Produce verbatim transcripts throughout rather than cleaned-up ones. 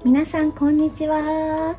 皆さんこんにちは。はい、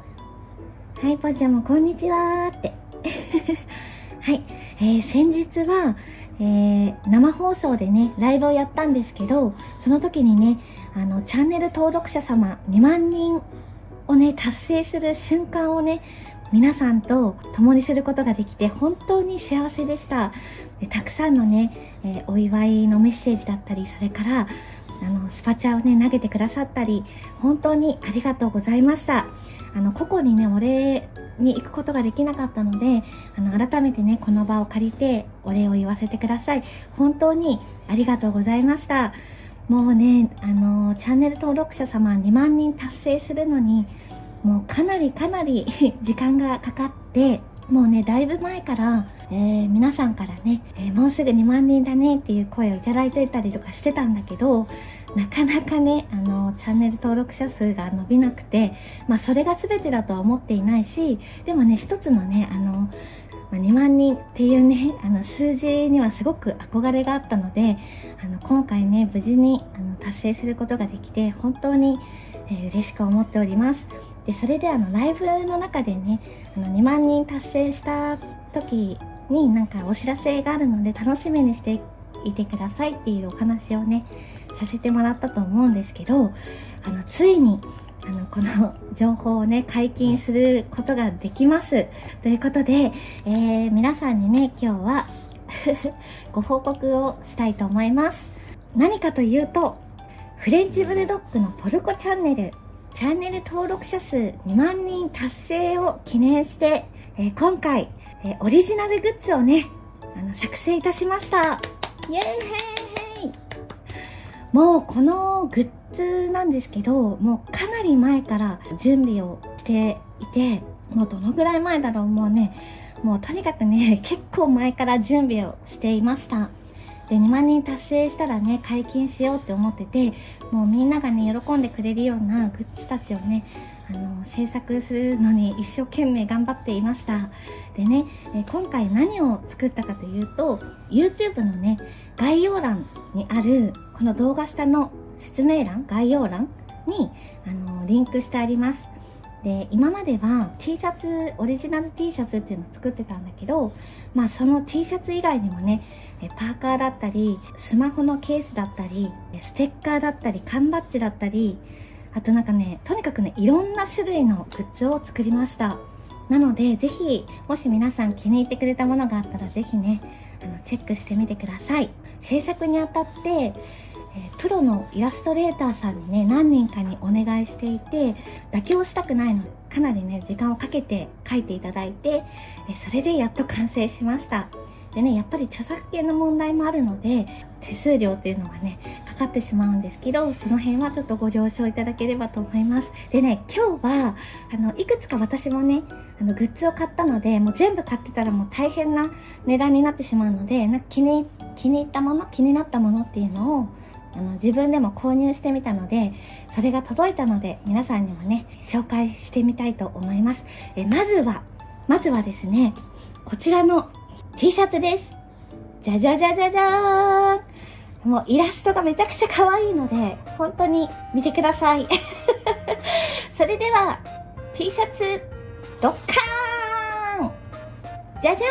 ぽーちゃんもこんにちはってはい、えー、先日は、えー、生放送でねライブをやったんですけど、その時にねあのチャンネル登録者様にまんにんをね達成する瞬間をね皆さんと共にすることができて本当に幸せでした。でたくさんのね、えー、お祝いのメッセージだったり、それからあのスパチャをね投げてくださったり、本当にありがとうございました。あの個々にねお礼に行くことができなかったので、あの改めてねこの場を借りてお礼を言わせてください。本当にありがとうございました。もうねあのチャンネル登録者様にまんにん達成するのにもうかなりかなり時間がかかって、もうねだいぶ前から、えー、皆さんからね、えー、もうすぐにまんにんだねっていう声をいただいてたりとかしてたんだけど、なかなかねあのチャンネル登録者数が伸びなくて、まあそれが全てだとは思っていないし、でもね一つのねあのにまんにんっていうねあの数字にはすごく憧れがあったので、あの今回ね無事にあの達成することができて本当に、えー、嬉しく思っております。でそれであのライブの中でねあのにまんにん達成した時になんかお知らせがあるので楽しみにしていてくださいっていうお話をねさせてもらったと思うんですけど、あのついにあのこの情報をね解禁することができますということで、えー、皆さんにね今日はご報告をしたいと思います。何かというと、フレンチブルドッグのポルコチャンネルチャンネル登録者数にまんにん達成を記念して、えー、今回、えー、オリジナルグッズをねあの作成いたしました。イエーイ。もうこのグッズなんですけど、もうかなり前から準備をしていて、もうどのぐらい前だろう、もうねもうとにかくね結構前から準備をしていました。でにまんにん達成したらね解禁しようって思ってて、もうみんながね喜んでくれるようなグッズたちをねあの制作するのに一生懸命頑張っていました。でねえ今回何を作ったかというと、 YouTube のね概要欄にあるこの動画下の説明欄、概要欄にあのリンクしてあります。で今までは T シャツ、オリジナル T シャツっていうのを作ってたんだけど、まあその T シャツ以外にもねパーカーだったりスマホのケースだったりステッカーだったり缶バッジだったり、あとなんかねとにかくねいろんな種類のグッズを作りました。なのでぜひもし皆さん気に入ってくれたものがあったらぜひねあのチェックしてみてください。制作にあたってえプロのイラストレーターさんにね何人かにお願いしていて、妥協したくないのでかなりね時間をかけて描いていただいて、えそれでやっと完成しました。でねやっぱり著作権の問題もあるので手数料っていうのがねかかってしまうんですけど、その辺はちょっとご了承いただければと思います。でね今日はあのいくつか私もねあのグッズを買ったので、もう全部買ってたらもう大変な値段になってしまうので、なんか気に気に入ったもの気になったものっていうのをあの自分でも購入してみたので、それが届いたので皆さんにもね紹介してみたいと思います。えまずはまずはですねこちらの T シャツです。じゃじゃじゃじゃじゃーん。もうイラストがめちゃくちゃ可愛いので本当に見てくださいそれでは T シャツドッカーンじゃじゃ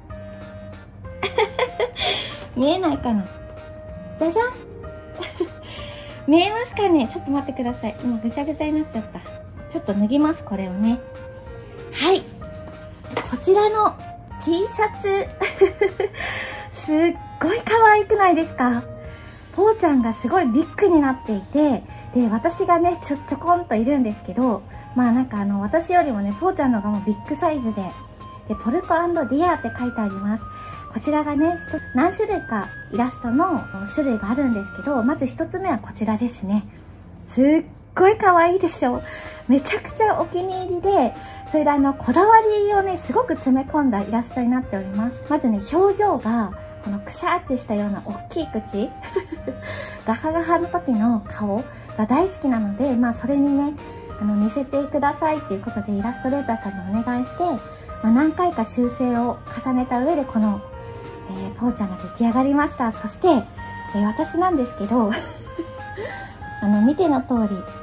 ん見えないかな、じゃじゃん見えますかね。ちょっと待ってください、もうぐちゃぐちゃになっちゃった。ちょっと脱ぎます、これをね。はい、こちらの T シャツすっごい可愛くないですか。ぽーちゃんがすごいビッグになっていて、で私がねちょちょこんといるんですけど、まあなんかあの私よりもねぽーちゃんの方がもうビッグサイズで、でポルコ&ディアって書いてあります。こちらがね何種類かイラストの種類があるんですけど、まず一つ目はこちらですね。すっごい可愛いでしょ。めちゃくちゃお気に入りで、それであのこだわりをねすごく詰め込んだイラストになっております。まずね表情がこのくしゃーってしたような大きい口ガハガハの時の顔が大好きなので、まあそれにねあの似せてくださいっていうことでイラストレーターさんにお願いして、まあ、何回か修正を重ねた上でこの、えー、ぽーちゃんが出来上がりました。そして、えー、私なんですけどあの見ての通り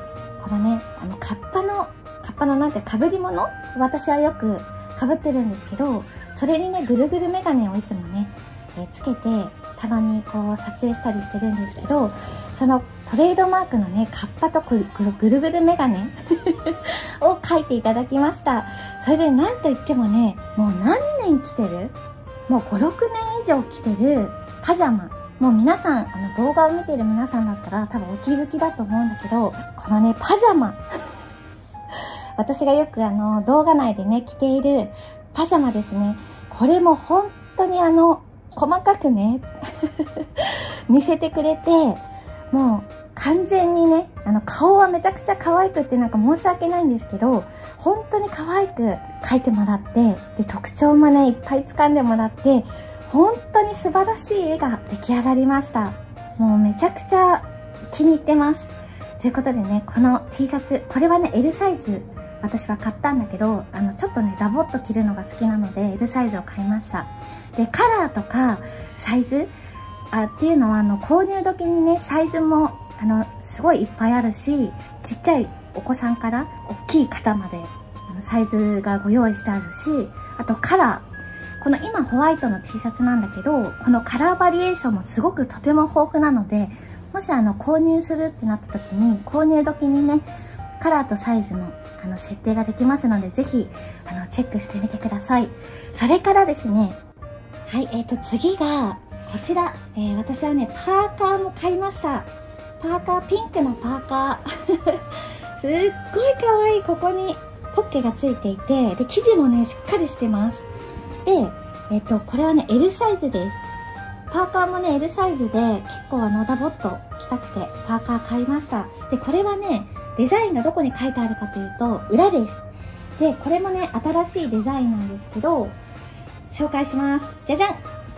このね、あの、カッパの、カッパのなんて被り物、私はよく被ってるんですけど、それにね、ぐるぐるメガネをいつもね、えー、つけて、たまにこう撮影したりしてるんですけど、そのトレードマークのね、カッパとぐるぐるぐるぐるメガネを描いていただきました。それでなんといってもね、もう何年着てる？もうご、ろくねん以上着てるパジャマ。もう皆さん、あの動画を見てる皆さんだったら多分お気づきだと思うんだけど、このね、パジャマ。私がよくあの動画内でね、着ているパジャマですね。これも本当にあの、細かくね、見せてくれて、もう完全にね、あの顔はめちゃくちゃ可愛くってなんか申し訳ないんですけど、本当に可愛く描いてもらって、で、特徴もね、いっぱい掴んでもらって、本当に素晴らしい絵が出来上がりました。もうめちゃくちゃ気に入ってます。ということでね、この T シャツ、これはね、L サイズ、私は買ったんだけど、あの、ちょっとね、ダボっと着るのが好きなので、L サイズを買いました。で、カラーとかサイズあっていうのは、あの、購入時にね、サイズも、あの、すごいいっぱいあるし、ちっちゃいお子さんから大きい方まで、あのサイズがご用意してあるし、あとカラー。この今ホワイトの T シャツなんだけど、このカラーバリエーションもすごくとても豊富なので、もしあの、購入するってなった時に、購入時にね、カラーとサイズのあの設定ができますので、ぜひあのチェックしてみてください。それからですね、はい、えーと、次が、こちら、えー、私はね、パーカーも買いました。パーカー、ピンクのパーカー。すっごい可愛い、ここにポッケがついていて、で、生地もね、しっかりしてます。で、えっと、これはね、L サイズです。パーカーもね、L サイズで、結構あの、ダボっと着たくて、パーカー買いました。で、これはね、デザインがどこに書いてあるかというと、裏です。で、これもね、新しいデザインなんですけど、紹介します。じゃじゃんじゃ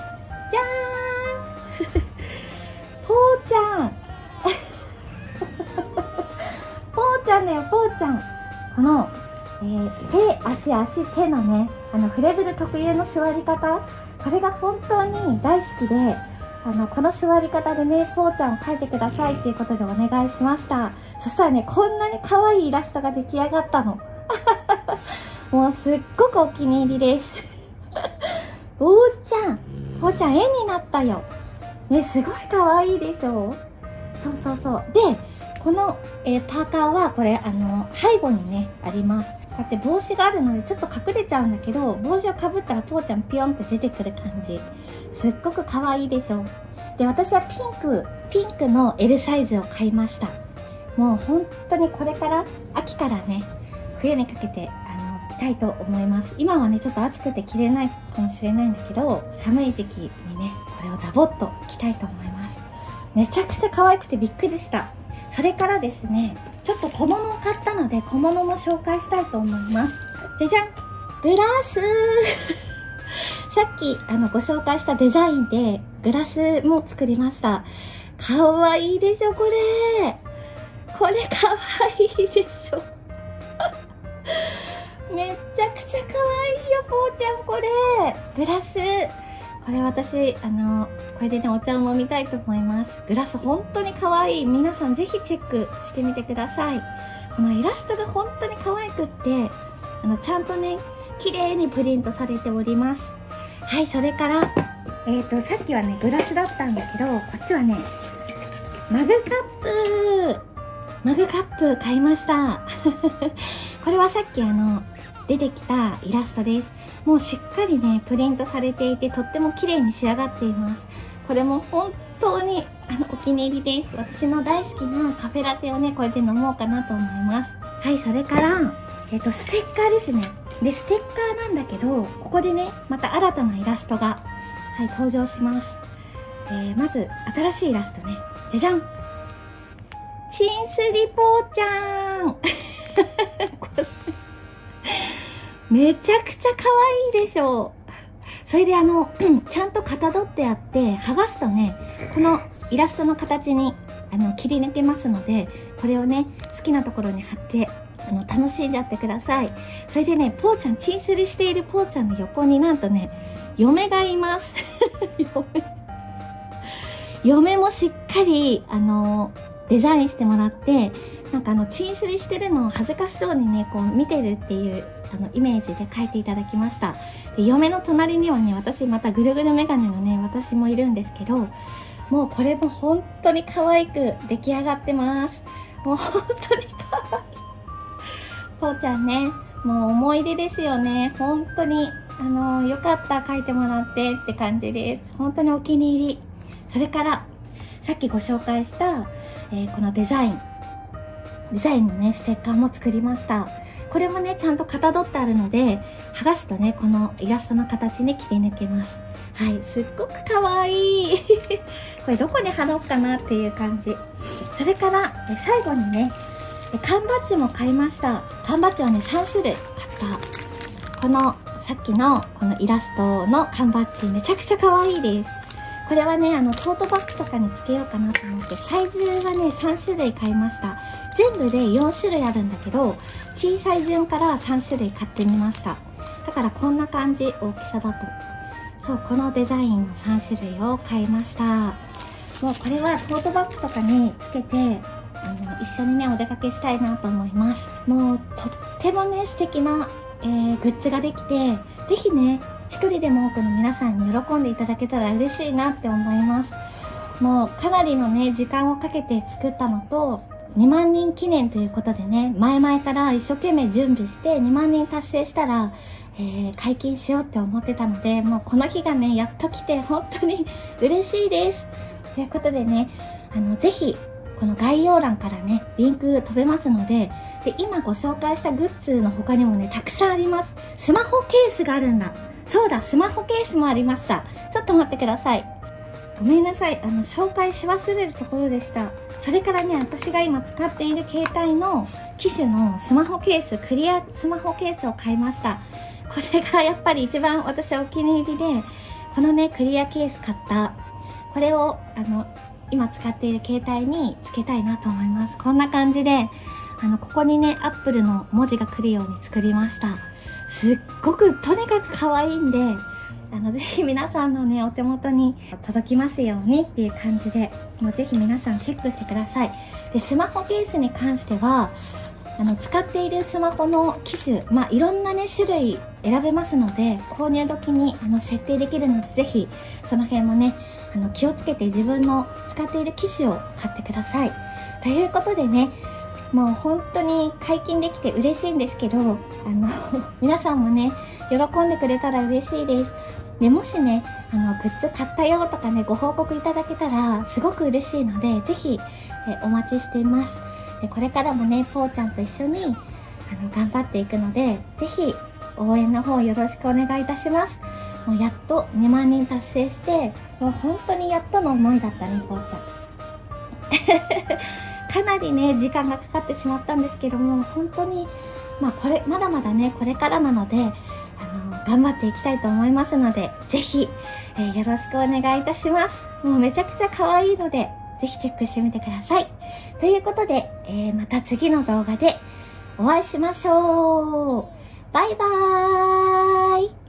ーんぽーちゃんぽーちゃんだよ、ぽーちゃん。この、えー、手、足、足、手のね、あの、フレブル特有の座り方、これが本当に大好きで、あの、この座り方でね、ぽーちゃんを描いてくださいっていうことでお願いしました。そしたらね、こんなに可愛いイラストが出来上がったの。もうすっごくお気に入りです。ぽーちゃん、ぽーちゃん絵になったよ。ね、すごい可愛いでしょ？そうそうそう。で、この、えー、パーカーはこれ、あの、背後にね、あります。だって帽子があるのでちょっと隠れちゃうんだけど、帽子をかぶったらぽーちゃんピヨンって出てくる感じ。すっごく可愛いでしょ。で、私はピンク、ピンクの L サイズを買いました。もう本当にこれから、秋からね、冬にかけて、あの、着たいと思います。今はね、ちょっと暑くて着れないかもしれないんだけど、寒い時期にね、これをダボっと着たいと思います。めちゃくちゃ可愛くてびっくりした。それからですね、ちょっと小物を買ったので、小物も紹介したいと思います。じゃじゃん！グラスさっき、あの、ご紹介したデザインで、グラスも作りました。かわいいでしょ、これ。これかわいいでしょ。めっちゃくちゃ可愛いよ、ぽーちゃん、これ。グラス。これ私、あの、これでね、お茶を飲みたいと思います。グラス本当に可愛い。皆さんぜひチェックしてみてください。このイラストが本当に可愛くって、あの、ちゃんとね、綺麗にプリントされております。はい、それから、えっと、さっきはね、グラスだったんだけど、こっちはね、マグカップマグカップ買いました。これはさっきあの、出てきたイラストです。もうしっかりね、プリントされていて、とっても綺麗に仕上がっています。これも本当に、あの、お気に入りです。私の大好きなカフェラテをね、これで飲もうかなと思います。はい、それから、えっと、ステッカーですね。で、ステッカーなんだけど、ここでね、また新たなイラストが、はい、登場します。えー、まず、新しいイラストね。じゃじゃん！チンスリぽーちゃんめちゃくちゃ可愛いでしょう。それであの、ちゃんとかたどってあって、剥がすとね、このイラストの形にあの切り抜けますので、これをね、好きなところに貼って、あの、楽しんじゃってください。それでね、ぽーちゃん、チンスリしているぽーちゃんの横になんとね、嫁がいます。嫁。嫁もしっかり、あの、デザインしてもらって、 なんかあのチンスリしてるのを恥ずかしそうにねこう見てるっていうあのイメージで書いていただきました。で嫁の隣にはね、私またぐるぐるメガネのね私もいるんですけど、もうこれも本当に可愛く出来上がってます。もう本当に可愛い。ぽーちゃんね、もう思い出ですよね。本当にあのよかった、描いてもらってって感じです。本当にお気に入り。それからさっきご紹介した、えー、このデザインデザインのねステッカーも作りました。これもねちゃんとかたどってあるので、剥がすとねこのイラストの形に切り抜けます。はい、すっごくかわいいこれどこに貼ろうかなっていう感じ。それからえ最後にね缶バッジも買いました。缶バッジはねさんしゅるい買った。このさっきのこのイラストの缶バッジめちゃくちゃかわいいです。これはねあのトートバッグとかにつけようかなと思って、サイズはねさんしゅるい買いました。全部でよんしゅるいあるんだけど、小さい順からさんしゅるい買ってみました。だからこんな感じ、大きさだと。そう、このデザインのさんしゅるいを買いました。もうこれはトートバッグとかにつけてあの一緒にねお出かけしたいなと思います。もうとってもね素敵な、えー、グッズができて、ぜひね一人でも多くの皆さんに喜んでいただけたら嬉しいなって思います。もうかなりのね時間をかけて作ったのと、にまんにん記念ということでね、前々から一生懸命準備してにまんにん達成したら、えー、解禁しようって思ってたので、もうこの日がねやっと来て本当に嬉しいです。ということでね、あのぜひこの概要欄からねリンク飛べますので、で今ご紹介したグッズの他にもねたくさんあります。スマホケースがあるんだ。そうだ、スマホケースもありました。ちょっと待ってください。ごめんなさい、あの紹介し忘れるところでした。それからね、私が今使っている携帯の機種のスマホケース、クリアスマホケースを買いました。これがやっぱり一番私はお気に入りで、このねクリアケース買った。これをあの今使っている携帯につけたいなと思います。こんな感じで、あのここにねアップルの文字が来るように作りました。すっごくとにかく可愛いんで、あのぜひ皆さんのねお手元に届きますようにっていう感じで、もうぜひ皆さんチェックしてください。でスマホケースに関してはあの使っているスマホの機種、まあいろんなね種類選べますので、購入時にあの設定できるので、ぜひその辺もねあの気をつけて自分の使っている機種を買ってください。ということでね、もう本当に解禁できて嬉しいんですけど、あの皆さんもね喜んでくれたら嬉しいです。でもしねあのグッズ買ったよとかねご報告いただけたらすごく嬉しいので、ぜひえお待ちしています。でこれからもねぽーちゃんと一緒にあの頑張っていくので、ぜひ応援の方よろしくお願いいたします。もうやっとにまんにん達成して、もう本当にやっとの思いだったね、ぽーちゃん。かなりね時間がかかってしまったんですけども、本当にまあこれまだまだねこれからなので、あの頑張っていきたいと思いますので、ぜひ、えー、よろしくお願いいたします。もうめちゃくちゃ可愛いので、ぜひチェックしてみてください。ということで、えー、また次の動画でお会いしましょう。バイバーイ。